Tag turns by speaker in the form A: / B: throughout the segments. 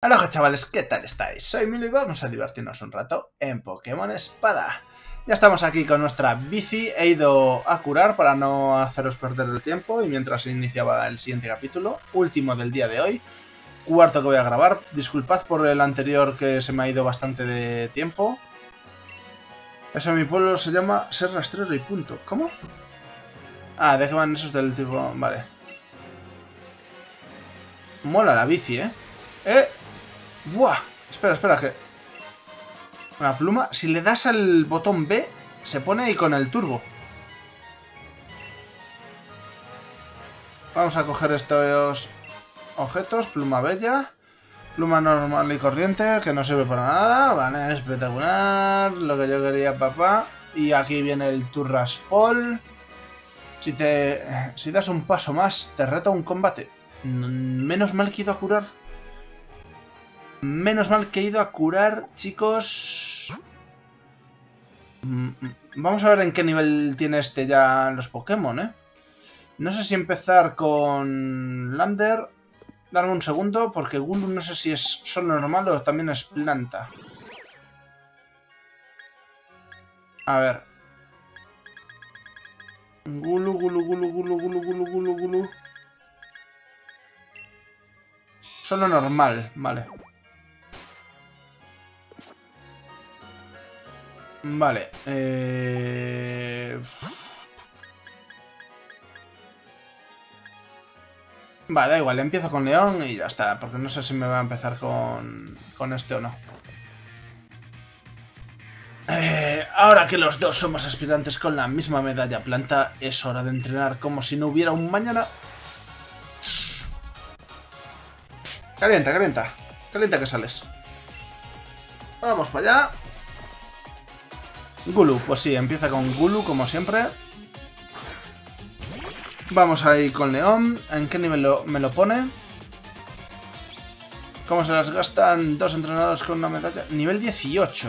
A: Aloha chavales, ¿qué tal estáis? Soy Milo y vamos a divertirnos un rato en Pokémon Espada. Ya estamos aquí con nuestra bici, he ido a curar para no haceros perder el tiempo y mientras se iniciaba el siguiente capítulo, último del día de hoy, cuarto que voy a grabar. Disculpad por el anterior que se me ha ido bastante de tiempo. Eso en mi pueblo se llama ser rastrero y punto. ¿Cómo? Ah, ¿de qué van esos del tipo? Vale. Mola la bici, ¿eh? ¡Buah! Espera, que... Una pluma. Si le das al botón B, se pone ahí con el turbo. Vamos a coger estos objetos. Pluma bella. Pluma normal y corriente, que no sirve para nada. Vale, espectacular. Lo que yo quería, papá. Y aquí viene el Turraspol. Si das un paso más, te reto a un combate. Menos mal que he ido a curar. Menos mal que he ido a curar, chicos. Vamos a ver en qué nivel tiene este ya los Pokémon, ¿eh? No sé si empezar con Lander. Dame un segundo, porque Gulu no sé si es solo normal o también es planta. A ver. Gulu. Solo normal, vale. Vale, Vale, da igual, empiezo con León y ya está, porque no sé si me va a empezar con este o no. Ahora que los dos somos aspirantes con la misma medalla planta, es hora de entrenar como si no hubiera un mañana. Calienta que sales. Vamos para allá. Gulu, pues sí, empieza con Gulu como siempre. Vamos ahí con León. ¿En qué nivel me lo pone? ¿Cómo se las gastan dos entrenadores con una medalla? Nivel 18.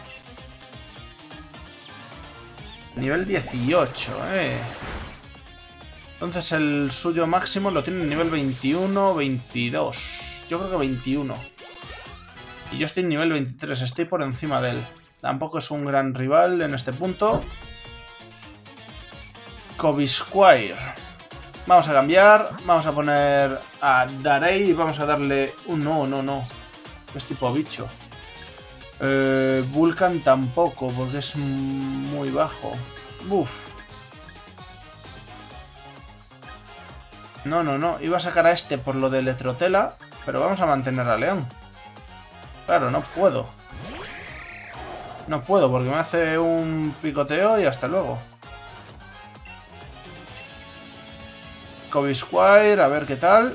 A: Nivel 18, Entonces el suyo máximo lo tiene en nivel 21, 22. Yo creo que 21. Y yo estoy en nivel 23, estoy por encima de él. Tampoco es un gran rival en este punto. Cobisquire. Vamos a cambiar. Vamos a poner a Darey y vamos a darle un... No. Es tipo bicho. Vulcan tampoco, porque es muy bajo. Uf. No. Iba a sacar a este por lo de Electrotela, pero vamos a mantener a León. Claro, no puedo. No puedo porque me hace un picoteo y hasta luego. Cobisquire, a ver qué tal.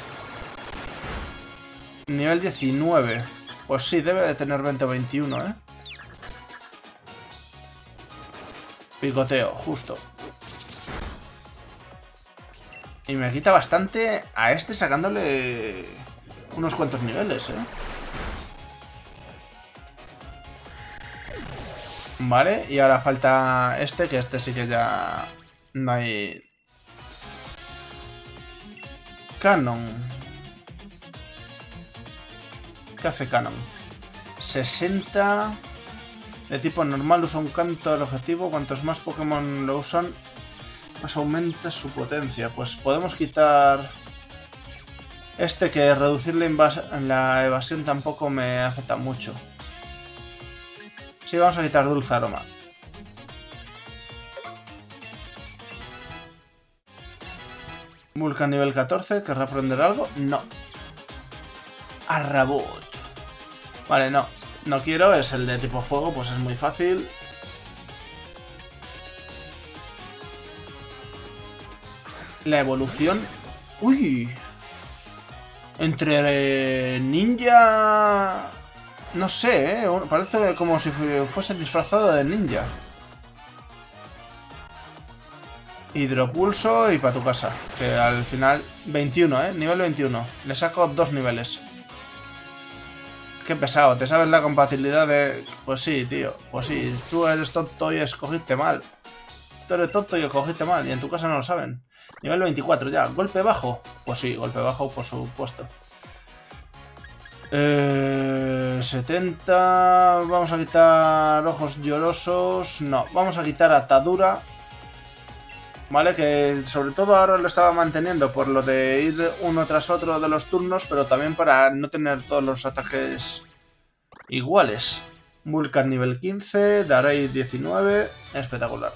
A: Nivel 19. Pues sí, debe de tener 20 o 21, Picoteo, justo. Y me quita bastante a este sacándole unos cuantos niveles, Vale, y ahora falta este, que este sí que ya no hay... Canon. ¿Qué hace Canon? 60... De tipo normal, usa un canto al objetivo. Cuantos más Pokémon lo usan, más aumenta su potencia. Pues podemos quitar... Este, que reducir la evasión tampoco me afecta mucho. Sí, vamos a quitar Dulce Aroma. Vulcan nivel 14, ¿querrá aprender algo? No. Arrabot. Vale, no quiero, es el de tipo fuego, pues es muy fácil. La evolución... ¡Uy! Entre ninja... No sé, parece como si fuese disfrazado de ninja. Hidropulso y para tu casa. Que al final... 21, nivel 21. Le saco 2 niveles. Qué pesado. ¿Te sabes la compatibilidad de...? Pues sí, tío. Pues sí. Tú eres tonto y escogiste mal. Tú eres tonto y escogiste mal. Y en tu casa no lo saben. Nivel 24 ya. ¿Golpe bajo? Pues sí, golpe bajo por supuesto. 70. Vamos a quitar ojos llorosos. No, vamos a quitar atadura. Vale, que sobre todo ahora lo estaba manteniendo por lo de ir uno tras otro de los turnos, pero también para no tener todos los ataques iguales. Vulcan nivel 15, Darey 19. Espectacular.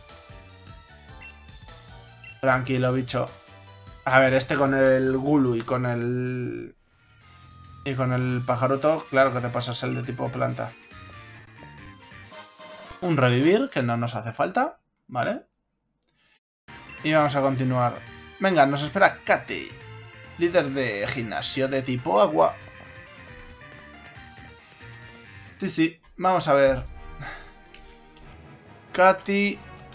A: Tranquilo, bicho. A ver, este con el Gulu y con el... Y con el pajaroto, claro que te pasas el de tipo planta. Un revivir, que no nos hace falta. Vale. Y vamos a continuar. Venga, nos espera Katy, líder de gimnasio de tipo agua. Sí, sí, vamos a ver. Katy.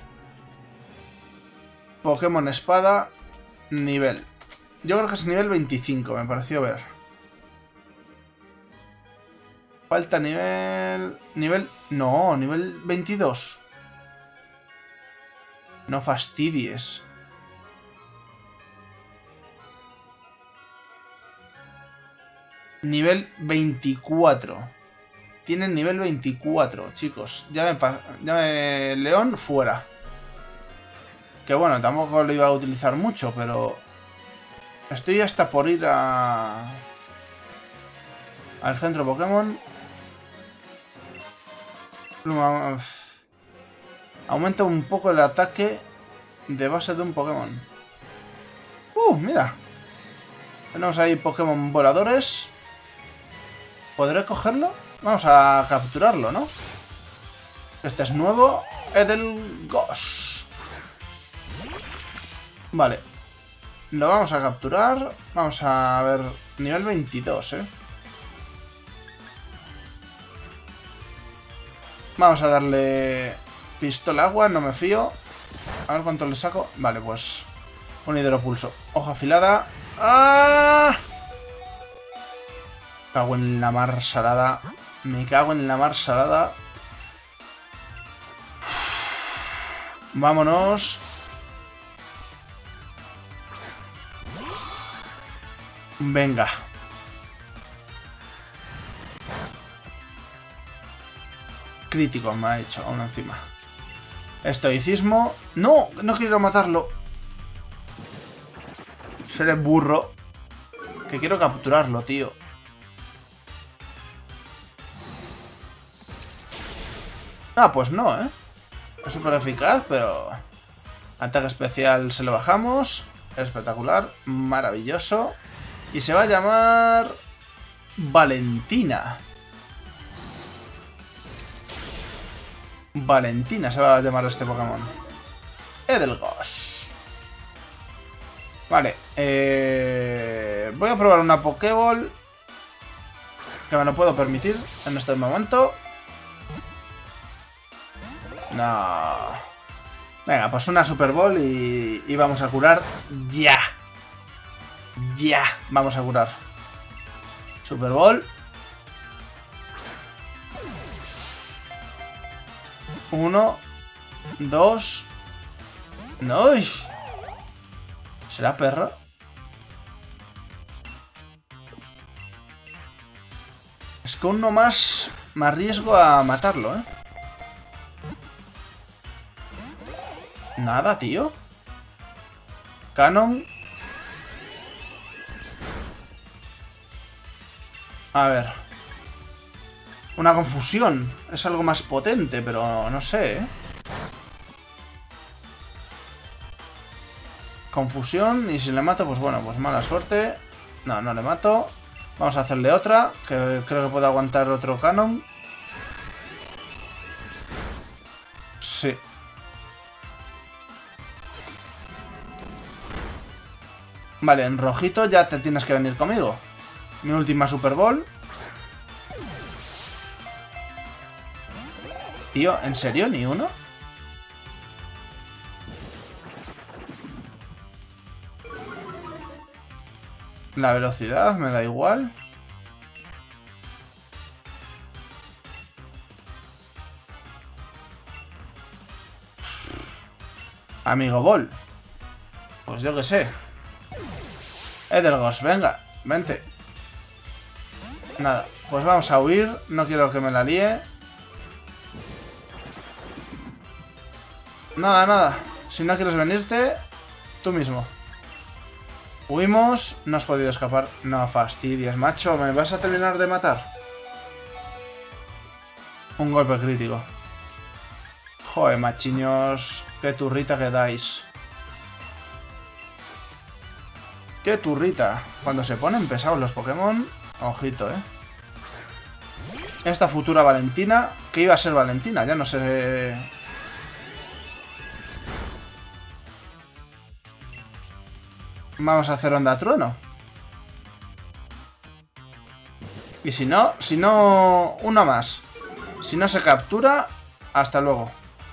A: Pokémon espada. Nivel. Yo creo que es nivel 25, me pareció ver. Falta nivel... No, nivel 22. No fastidies. Nivel 24. Tienen nivel 24, chicos. Ya me... León, fuera. Que bueno, tampoco lo iba a utilizar mucho, pero... Estoy hasta por ir a... al centro Pokémon. Aumenta un poco el ataque de base de un Pokémon. Mira. Tenemos ahí Pokémon voladores. ¿Podré cogerlo? Vamos a capturarlo, ¿no? Este es nuevo. Edelgos. Vale. Lo vamos a capturar. Vamos a ver. Nivel 22, Vamos a darle pistola agua, no me fío. A ver cuánto le saco. Vale, pues un hidropulso. Hoja afilada. ¡Ah! Me cago en la mar salada. Me cago en la mar salada. Vámonos. Venga. Crítico me ha hecho aún encima. Estoicismo. ¡No! No quiero matarlo. Seré burro. Que quiero capturarlo, tío. Ah, pues no, Es súper eficaz, pero... Ataque especial se lo bajamos. Espectacular. Maravilloso. Y se va a llamar... Valentina. Valentina se va a llamar este Pokémon. Edelgos. Vale. Voy a probar una Pokéball. Que me lo puedo permitir en este momento. No. Venga, pues una Super Ball y vamos a curar ya. Ya. Vamos a curar. Super Ball. 1, 2. ¡No! ¿Será perro? Es que uno más me arriesgo a matarlo, Nada, tío. Canon. A ver. Una confusión. Es algo más potente, pero no sé, Confusión. Y si le mato, pues bueno, pues mala suerte. No, no le mato. Vamos a hacerle otra, que creo que puede aguantar otro canon. Sí. Vale, en rojito ya te tienes que venir conmigo. Mi última Super Ball. Tío, ¿en serio? ¿Ni uno? La velocidad me da igual. Amigo Ball. Pues yo qué sé. Edelgos, venga, vente. Nada, pues vamos a huir. No quiero que me la líe. Nada, nada. Si no quieres venirte, tú mismo. Huimos. No has podido escapar. No fastidies, macho. ¿Me vas a terminar de matar? Un golpe crítico. Joder, machiños. Qué turrita que dais. Qué turrita. Cuando se ponen pesados los Pokémon, ojito, Esta futura Valentina, que iba a ser Valentina, ya no sé. Vamos a hacer onda trueno. Y si no, una más. Si no se captura, hasta luego.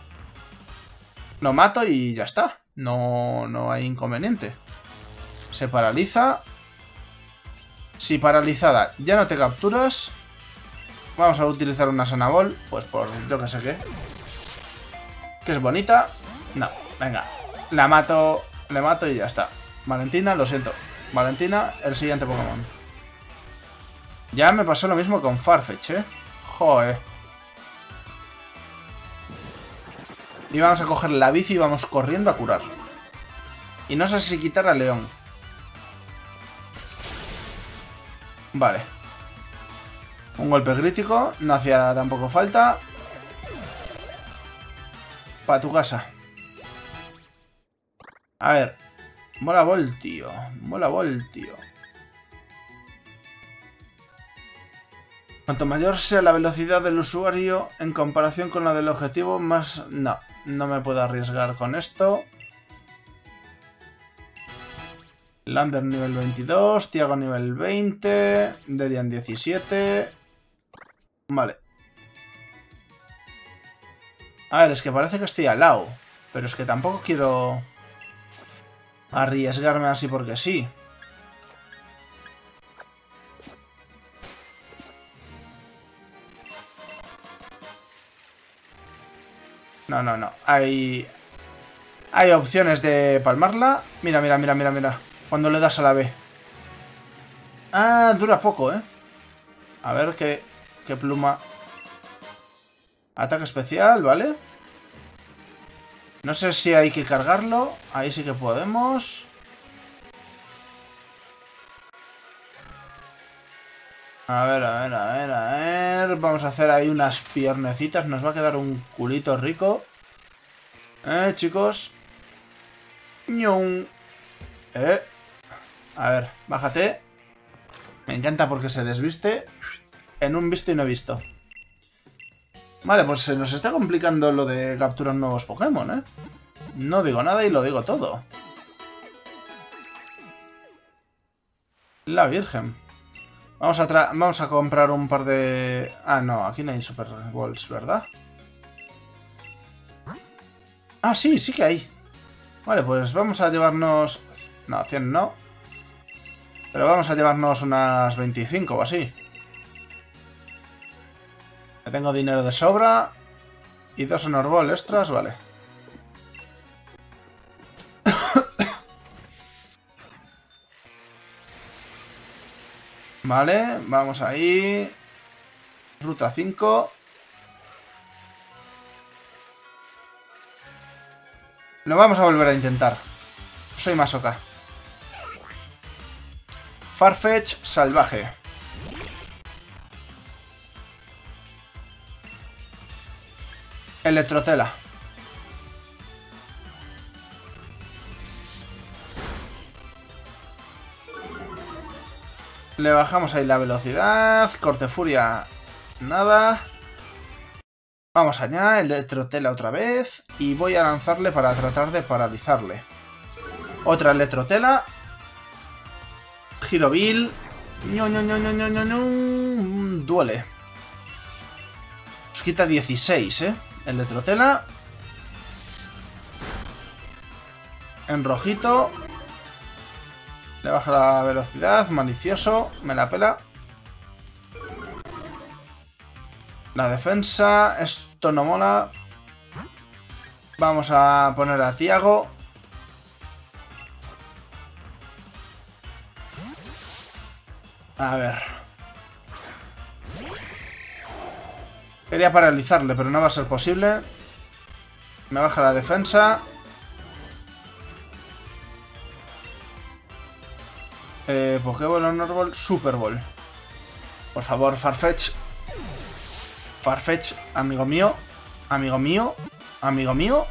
A: Lo mato y ya está. No hay inconveniente. Se paraliza. Si paralizada ya no te capturas, vamos a utilizar una Sanabol. Pues por yo que sé qué. Que es bonita. No, venga. La mato. Le mato y ya está. Valentina, lo siento. Valentina, el siguiente Pokémon. Ya me pasó lo mismo con Farfetch, Joder. Y vamos a coger la bici y vamos corriendo a curar. Y no sé si quitar a León. Vale. Un golpe crítico. No hacía tampoco falta. Para tu casa. A ver. Mola Voltio. Mola Voltio. Cuanto mayor sea la velocidad del usuario en comparación con la del objetivo, más... No me puedo arriesgar con esto. Lander nivel 22, Tiago nivel 20, Derian 17... Vale. A ver, es que parece que estoy al lado. Pero es que tampoco quiero arriesgarme así porque sí. No. Hay opciones de palmarla. Mira. Cuando le das a la B. Ah, dura poco, A ver qué pluma. Ataque especial, ¿vale? No sé si hay que cargarlo. Ahí sí que podemos. A ver. Vamos a hacer ahí unas piernecitas. Nos va a quedar un culito rico. Chicos. ¡Ñum! A ver, bájate. Me encanta porque se desviste. En un visto y no he visto. Vale, pues se nos está complicando lo de capturar nuevos Pokémon, No digo nada y lo digo todo. La Virgen. Vamos a comprar un par de... Ah, no, aquí no hay Super Balls, ¿verdad? Ah, sí que hay. Vale, pues vamos a llevarnos... No, 100 no. Pero vamos a llevarnos unas 25 o así. Tengo dinero de sobra. Y 2 Honor Ball extras, vale. Vale, vamos ahí. Ruta 5. Lo vamos a volver a intentar. Soy Masoka. Farfetch salvaje. Electrotela. Le bajamos ahí la velocidad. Corte furia. Nada. Vamos allá. Electrotela otra vez. Y voy a lanzarle para tratar de paralizarle. Otra electrotela. Girovil. Duele. Nos quita 16, Electrotela. En rojito. Le baja la velocidad. Malicioso. Me la pela. La defensa. Esto no mola. Vamos a poner a Tiago. A ver. Quería paralizarle, pero no va a ser posible. Me baja la defensa. Pokéball, Honor Ball, Super Ball. Por favor, Farfetch. Farfetch, amigo mío. Amigo mío. Amigo mío.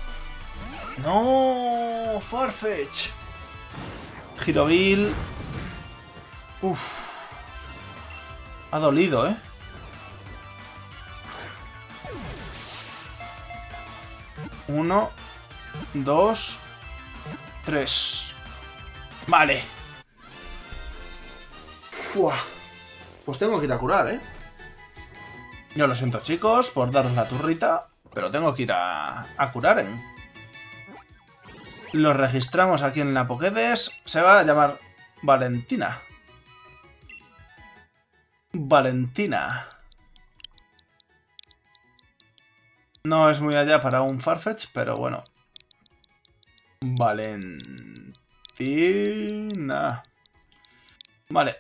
A: No, Farfetch. Giroville. Uf. Ha dolido, ¿eh? Uno, dos, tres. Vale. Fua. Pues tengo que ir a curar, ¿eh? Yo lo siento, chicos, por daros la turrita, pero tengo que ir a curar, ¿eh? Lo registramos aquí en la Pokédex. Se va a llamar Valentina. Valentina. No es muy allá para un Farfetch, pero bueno. Valentina. Vale.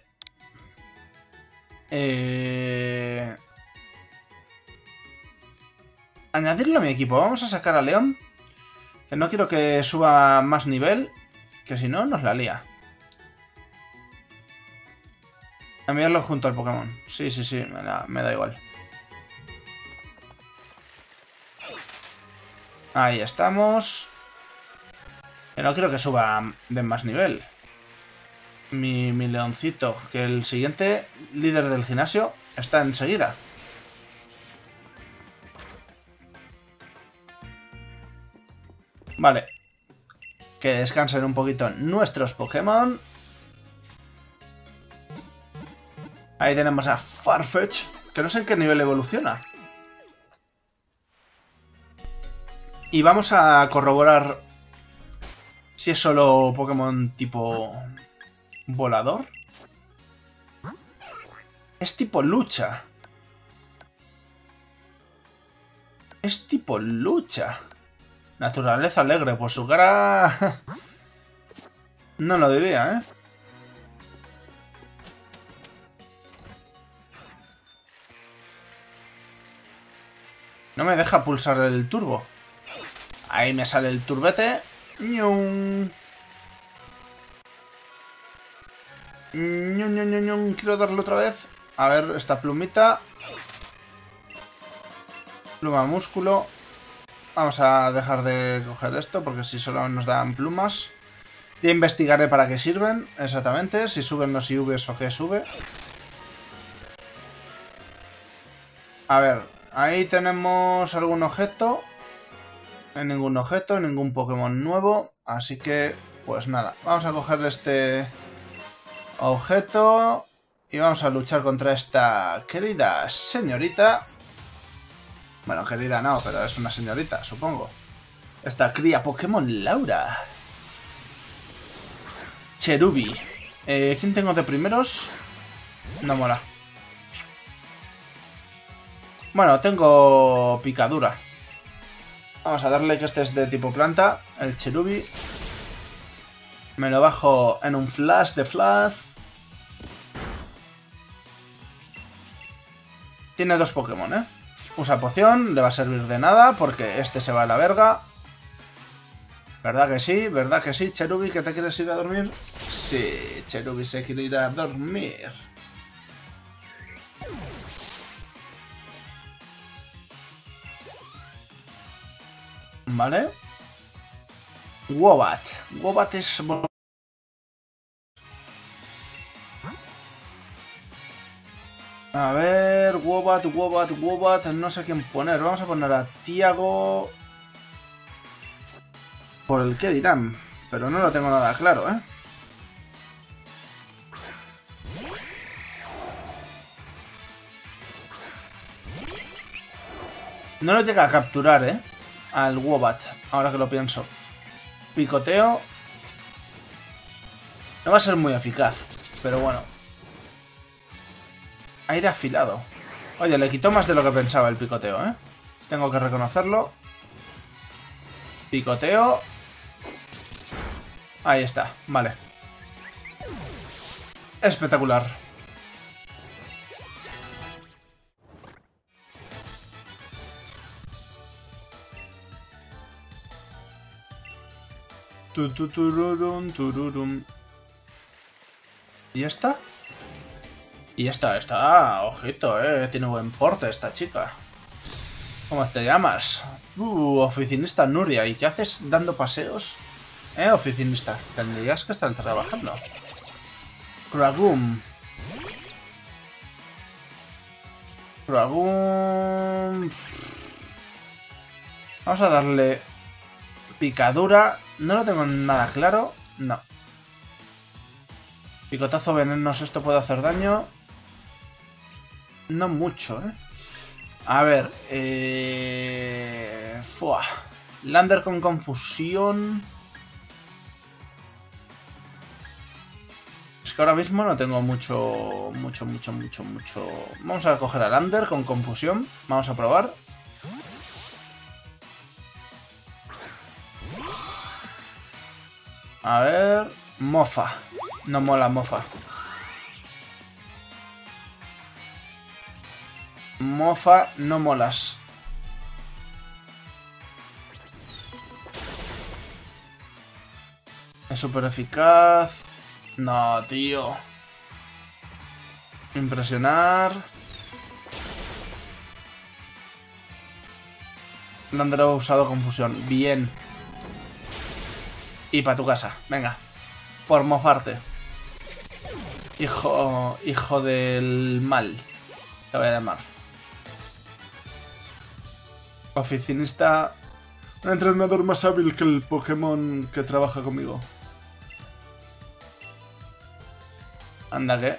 A: Añadirlo a mi equipo. Vamos a sacar a León. Que no quiero que suba más nivel. Que si no, nos la lía. Enviarlo junto al Pokémon. Sí, me da igual. Ahí estamos. Que no quiero que suba de más nivel. Mi leoncito. Que el siguiente líder del gimnasio está enseguida. Vale. Que descansen un poquito nuestros Pokémon. Ahí tenemos a Farfetch. Que no sé en qué nivel evoluciona. Y vamos a corroborar si es solo Pokémon tipo volador. Es tipo lucha. Es tipo lucha. Naturaleza alegre, por su cara... No lo diría, ¿eh? No me deja pulsar el turbo. Ahí me sale el turbete. ¡Ñum! Quiero darle otra vez. A ver, esta plumita. Pluma músculo. Vamos a dejar de coger esto porque si solo nos dan plumas. Ya investigaré para qué sirven exactamente. Si suben los IVs o qué sube. A ver, ahí tenemos algún objeto. No hay ningún objeto, ningún Pokémon nuevo. Así que, pues nada. Vamos a coger este objeto. Y vamos a luchar contra esta querida señorita. Bueno, querida no, pero es una señorita, supongo. Esta cría Pokémon Laura. Cherubi. ¿Quién tengo de primeros? No mola. Bueno, tengo picadura. Vamos a darle que este es de tipo planta. El Cherubi. Me lo bajo en un flash de flash. Tiene dos Pokémon, ¿eh? Usa poción, le va a servir de nada porque este se va a la verga. ¿Verdad que sí? ¿Verdad que sí, Cherubi? ¿Que te quieres ir a dormir? Sí, Cherubi se quiere ir a dormir. Vale. Wobbat. Wobbat es... A ver, Wobbat, no sé quién poner. Vamos a poner a Tiago. Por el que dirán, pero no lo tengo nada claro, ¿eh? No lo llega a capturar, ¿eh? Al Wobbat, ahora que lo pienso. Picoteo. No va a ser muy eficaz, pero bueno. Aire afilado. Oye, le quitó más de lo que pensaba el picoteo, ¿eh? Tengo que reconocerlo. Picoteo. Ahí está, vale. Espectacular. Tururum. ¿Y esta? Y esta, ojito, tiene buen porte esta chica. ¿Cómo te llamas? Oficinista Nuria. ¿Y qué haces dando paseos? Oficinista. Tendrías que estar trabajando. Kragum. Vamos a darle picadura. No lo tengo nada claro. No. Picotazo venenoso. Esto puede hacer daño. No mucho, A ver. Lander con confusión. Es que ahora mismo no tengo mucho. Vamos a coger a Lander con confusión. Vamos a probar. A ver. Mofa. No mola mofa. Mofa, no molas. Es súper eficaz. No, tío. Impresionar. Lander ha usado confusión. Bien. Y para tu casa. Venga. Por mofarte. Hijo del mal. Te voy a llamar. Oficinista. Un entrenador más hábil que el Pokémon que trabaja conmigo. Anda que.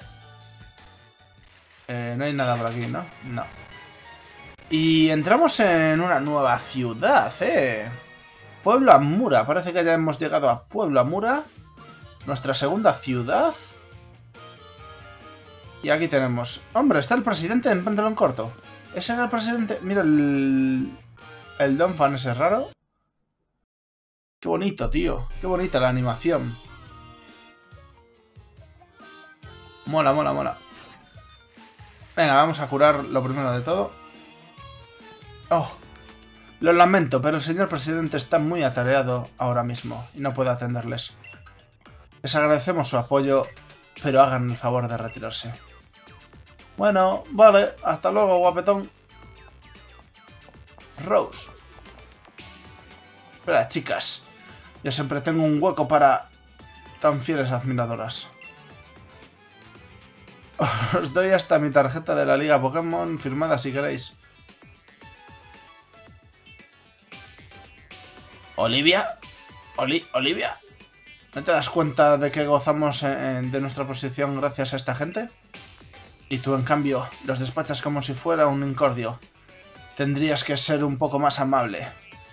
A: No hay nada por aquí, ¿no? No. Y entramos en una nueva ciudad, Pueblo Amura. Parece que ya hemos llegado a Pueblo Amura. Nuestra segunda ciudad. Y aquí tenemos... Hombre, está el presidente en pantalón corto. Ese era el presidente... Mira el Donphan ese raro. Qué bonito, tío. Qué bonita la animación. Mola, mola, mola. Venga, vamos a curar lo primero de todo. Oh, lo lamento, pero el señor presidente está muy atareado ahora mismo y no puede atenderles. Les agradecemos su apoyo, pero hagan el favor de retirarse. Bueno, vale, hasta luego, guapetón. Rose. Espera, chicas. Yo siempre tengo un hueco para tan fieles admiradoras. Os doy hasta mi tarjeta de la Liga Pokémon firmada si queréis. ¿Olivia? ¿Olivia? ¿No te das cuenta de que gozamos de nuestra posición gracias a esta gente? Y tú, en cambio, los despachas como si fuera un incordio. Tendrías que ser un poco más amable.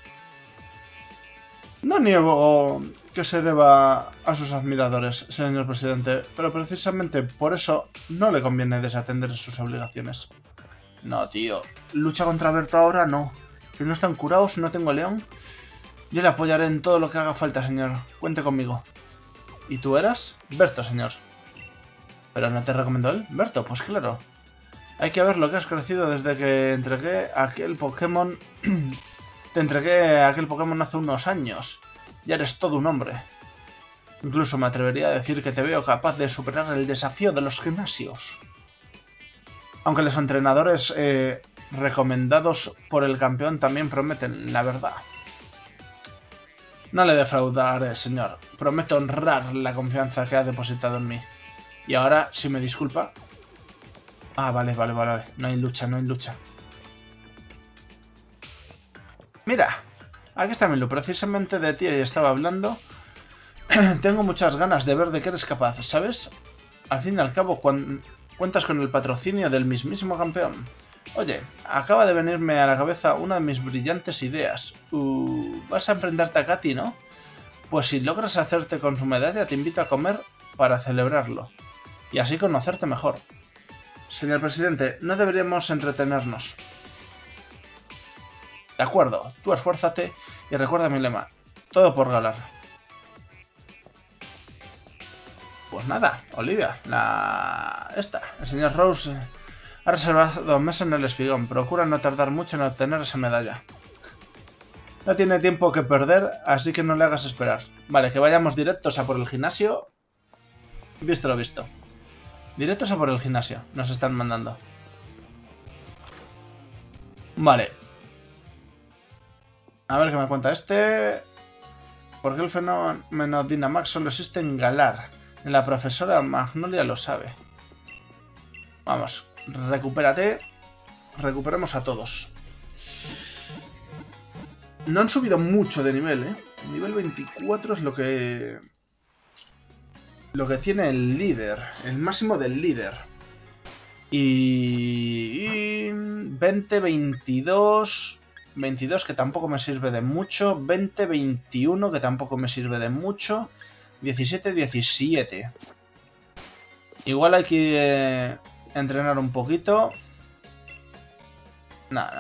A: No niego que se deba a sus admiradores, señor presidente, pero precisamente por eso no le conviene desatender sus obligaciones. No, tío. Lucha contra Berto ahora, no. Si no están curados, no tengo león. Yo le apoyaré en todo lo que haga falta, señor. Cuente conmigo. ¿Y tú eras? Berto, señor. ¿Pero no te recomendó él? Berto, pues claro. Hay que ver lo que has crecido desde que entregué aquel Pokémon... Te entregué aquel Pokémon hace unos años. Ya eres todo un hombre. Incluso me atrevería a decir que te veo capaz de superar el desafío de los gimnasios. Aunque los entrenadores recomendados por el campeón también prometen la verdad. No le defraudaré, señor. Prometo honrar la confianza que ha depositado en mí. Y ahora, si me disculpa... Ah, vale. No hay lucha. Mira, aquí está Milu. Precisamente de ti estaba hablando. Tengo muchas ganas de ver de qué eres capaz, ¿sabes? Al fin y al cabo, cuentas con el patrocinio del mismísimo campeón. Oye, acaba de venirme a la cabeza una de mis brillantes ideas. Vas a enfrentarte a Katy, ¿no? Pues si logras hacerte con su medalla, te invito a comer para celebrarlo. Y así conocerte mejor. Señor presidente, no deberíamos entretenernos. De acuerdo, tú esfuérzate y recuerda mi lema. Todo por ganar. Pues nada, Olivia, el señor Rose ha reservado mesa en el espigón. Procura no tardar mucho en obtener esa medalla. No tiene tiempo que perder, así que no le hagas esperar. Vale, que vayamos directos a por el gimnasio. Visto lo visto. Directos a por el gimnasio. Nos están mandando. Vale. A ver qué me cuenta este. ¿Por qué el fenómeno Dynamax solo existe en Galar? La profesora Magnolia lo sabe. Vamos, recupérate. Recuperemos a todos. No han subido mucho de nivel, ¿eh? Nivel 24 es lo que tiene el líder. El máximo del líder. Y 20, 22... 22 que tampoco me sirve de mucho. 20, 21 que tampoco me sirve de mucho. 17, 17. Igual hay que entrenar un poquito. No.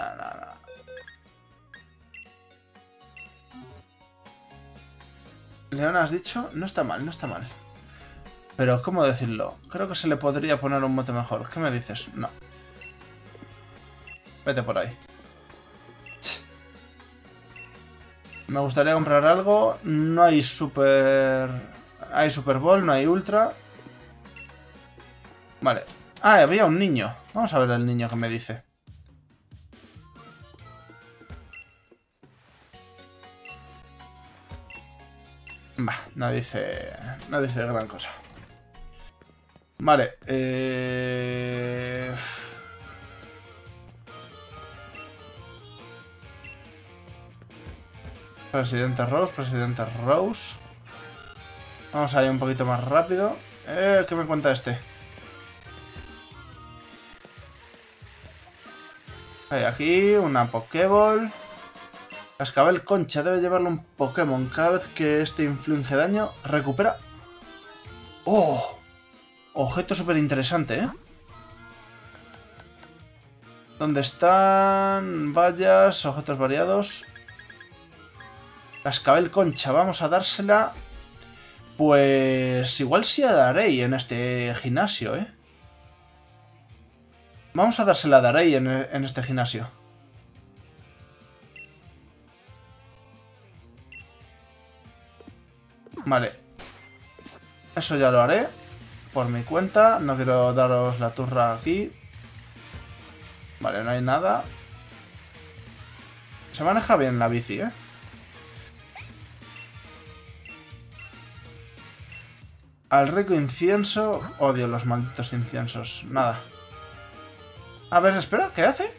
A: León, has dicho, no está mal, no está mal. Pero, ¿cómo decirlo? Creo que se le podría poner un mote mejor. ¿Qué me dices? No. Vete por ahí. Me gustaría comprar algo. No hay super... Hay Super Bowl, no hay Ultra. Vale. Ah, había un niño. Vamos a ver el niño que me dice. Bah, no dice gran cosa. Vale. Presidente Rose. Vamos a ir un poquito más rápido. ¿Qué me cuenta este? Hay aquí una Pokéball. Cascabel Concha debe llevarle un Pokémon. Cada vez que este inflige daño, recupera. ¡Oh! Objeto súper interesante, ¿eh? ¿Dónde están? Vallas, objetos variados. Cascabel Concha, vamos a dársela. Pues igual sí a Darey en este gimnasio, ¿eh? Vamos a dársela a Darey en este gimnasio. Vale. Eso ya lo haré. Por mi cuenta. No quiero daros la turra aquí. Vale, no hay nada. Se maneja bien la bici, ¿eh? Al rico incienso. Odio los malditos inciensos. Nada. A ver, espera, ¿qué hace?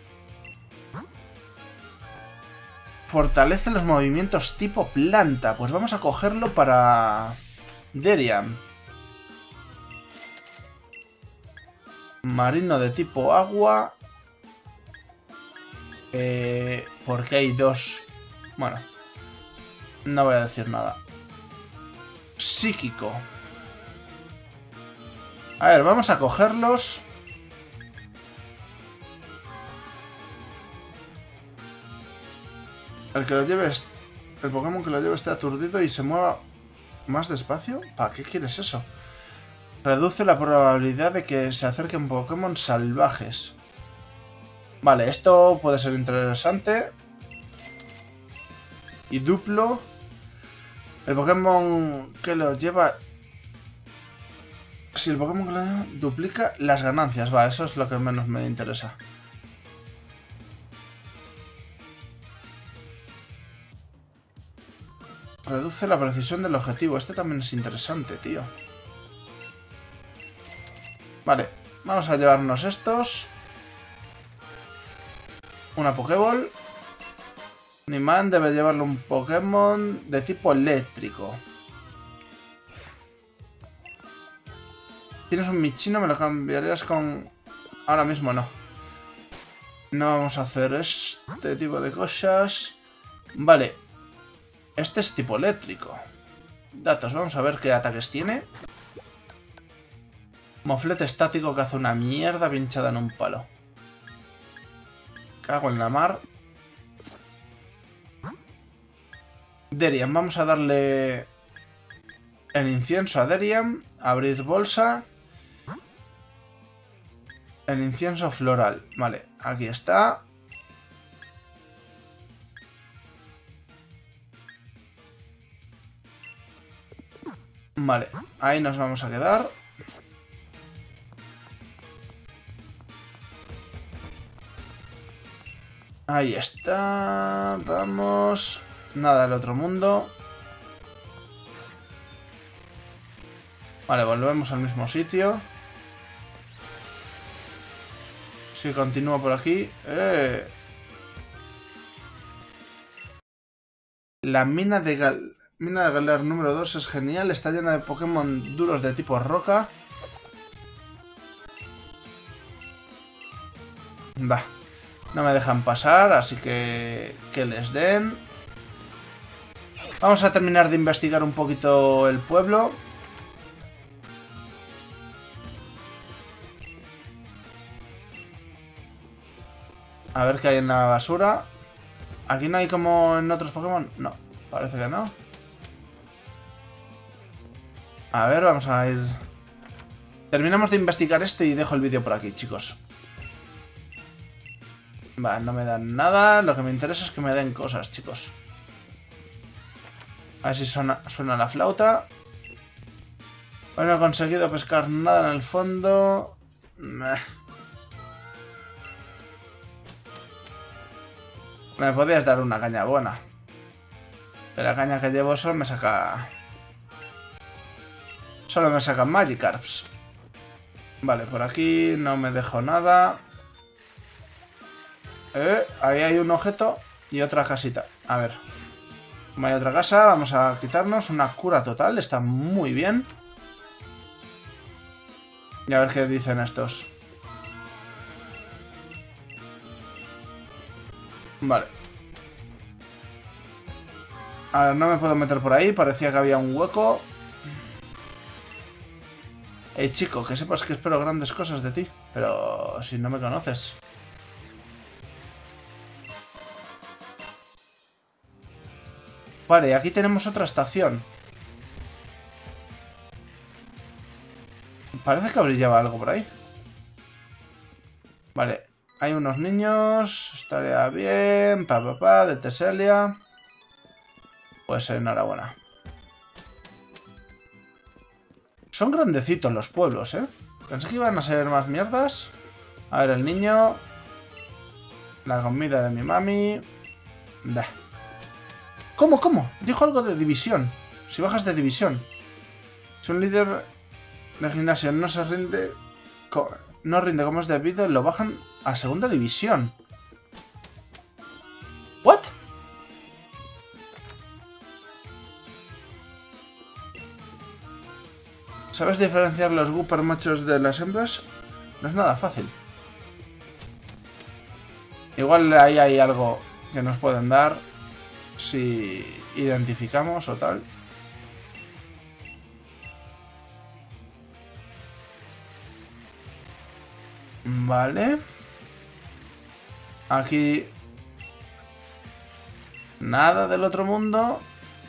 A: Fortalece los movimientos tipo planta. Pues vamos a cogerlo para... Derian. Marino de tipo agua. Porque hay dos... Bueno. No voy a decir nada. Psíquico. A ver, vamos a cogerlos. El que lo lleve... El Pokémon que lo lleve esté aturdido y se mueva más despacio. ¿Para qué quieres eso? Reduce la probabilidad de que se acerquen Pokémon salvajes. Vale, esto puede ser interesante. Y duplo. El Pokémon que lo lleva... Si el Pokémon que lo lleva duplica las ganancias. Va, eso es lo que menos me interesa. Reduce la precisión del objetivo. Este también es interesante, tío. Vale, vamos a llevarnos estos. Una Pokéball. Niman debe llevarle un Pokémon de tipo eléctrico. Tienes un Michino, me lo cambiarías con... Ahora mismo no. No vamos a hacer este tipo de cosas. Vale. Este es tipo eléctrico. Datos, vamos a ver qué ataques tiene. Moflete estático que hace una mierda pinchada en un palo. Cago en la mar. Derian, vamos a darle el incienso a Derian. Abrir bolsa. El incienso floral. Vale, aquí está. Vale, ahí nos vamos a quedar. Ahí está. Vamos. Nada del otro mundo. Vale, volvemos al mismo sitio. Si continúo por aquí. La mina de Galar número 2 es genial. Está llena de Pokémon duros de tipo roca. Va. No me dejan pasar, así que les den. Vamos a terminar de investigar un poquito el pueblo. A ver qué hay en la basura. ¿Aquí no hay como en otros Pokémon? No, parece que no. A ver, vamos a ir... Terminamos de investigar esto y dejo el vídeo por aquí, chicos. Va, no me dan nada. Lo que me interesa es que me den cosas, chicos. A ver si suena la flauta. Hoy no he conseguido pescar nada en el fondo. Me podías dar una caña buena. Pero la caña que llevo solo me saca... Solo me sacan Magikarps. Vale, por aquí no me dejo nada. Ahí hay un objeto y otra casita. A ver. Como hay otra casa, vamos a quitarnos una cura total. Está muy bien. Y a ver qué dicen estos. Vale. A ver, no me puedo meter por ahí. Parecía que había un hueco. Hey, chico, que sepas que espero grandes cosas de ti. Pero si no me conoces. Vale, aquí tenemos otra estación. Parece que brillaba algo por ahí. Vale, hay unos niños. Estaría bien. De Teselia. Pues enhorabuena. Son grandecitos los pueblos, ¿eh? Pensé que iban a ser más mierdas. A ver, el niño. La comida de mi mami. Da. ¿Cómo? Dijo algo de división. Si bajas de división. Si un líder de gimnasio no se rinde... No rinde como es debido, lo bajan a segunda división. ¿What? ¿Sabes diferenciar los Gooper machos de las hembras? No es nada fácil. Igual ahí hay algo que nos pueden dar si identificamos o tal. Vale. Aquí... Nada del otro mundo.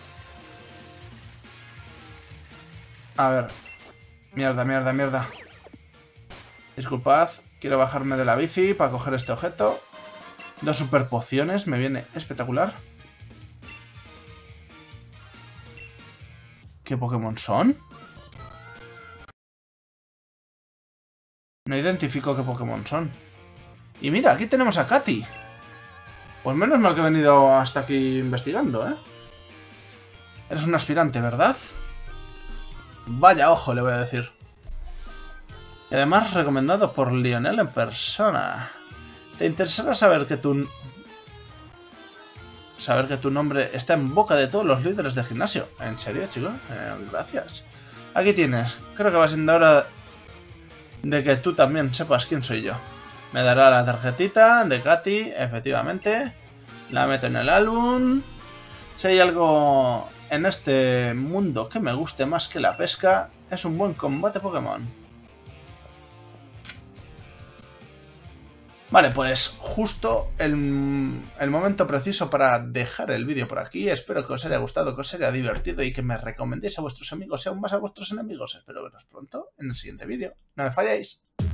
A: A ver. Mierda. Disculpad. Quiero bajarme de la bici para coger este objeto. 2 super pociones. Me viene espectacular. ¿Qué Pokémon son? No identifico qué Pokémon son. Y mira, aquí tenemos a Katy. Pues menos mal que he venido hasta aquí investigando, ¿eh? Eres un aspirante, ¿verdad? Vaya ojo, le voy a decir. Y además recomendado por Lionel en persona. ¿Te interesará saber que tu nombre está en boca de todos los líderes de gimnasio? ¿En serio, chico? Gracias. Aquí tienes. Creo que va siendo hora de que tú también sepas quién soy yo. Me dará la tarjetita de Katy, efectivamente. La meto en el álbum. Si hay algo en este mundo que me guste más que la pesca, es un buen combate Pokémon. Vale, pues justo el momento preciso para dejar el vídeo por aquí. Espero que os haya gustado, que os haya divertido y que me recomendéis a vuestros amigos y aún más a vuestros enemigos. Espero veros pronto en el siguiente vídeo. No me falláis.